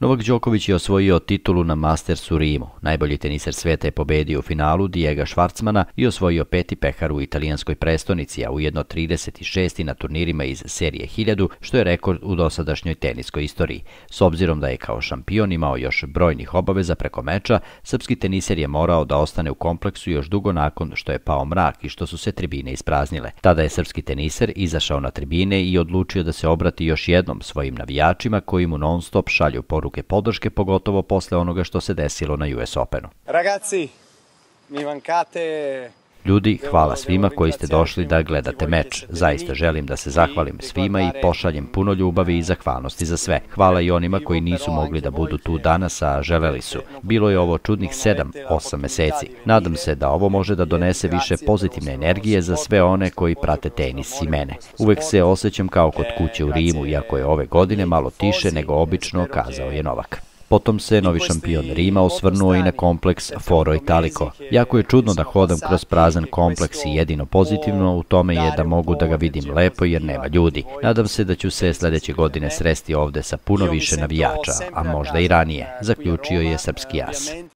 Novak Đoković je osvojio titulu na Mastersu u Rimu. Najbolji teniser sveta je pobedio u finalu Diega Schwartzmana i osvojio 5. pehar u italijanskoj prestonici, a ujedno 36. na turnirima iz serije 1000, što je rekord u dosadašnjoj teniskoj istoriji. S obzirom da je kao šampion imao još brojnih obaveza preko meča, srpski teniser je morao da ostane u kompleksu još dugo nakon što je pao mrak i što su se tribine ispraznile. Tada je srpski teniser izašao na tribine i odlučio da se obrati još jednom svojim navijačima koji mu non-stop šalju poruke podrške, pogotovo posle onoga što se desilo na US Openu. Ragazzi, mi mancate... Ljudi, hvala svima koji ste došli da gledate meč. Zaista želim da se zahvalim svima i pošaljem puno ljubavi i zahvalnosti za sve. Hvala i onima koji nisu mogli da budu tu danas, a želeli su. Bilo je ovo čudnih 7-8 meseci. Nadam se da ovo može da donese više pozitivne energije za sve one koji prate tenis i mene. Uvek se osjećam kao kod kuće u Rimu, iako je ove godine malo tiše nego obično, kazao je Novak. Potom se novi šampion Rima osvrnuo i na kompleks Foro Italico. Jako je čudno da hodam kroz prazan kompleks i jedino pozitivno u tome je da mogu da ga vidim lepo jer nema ljudi. Nadam se da ću se sledeće godine sresti ovde sa puno više navijača, a možda i ranije, zaključio je srpski as.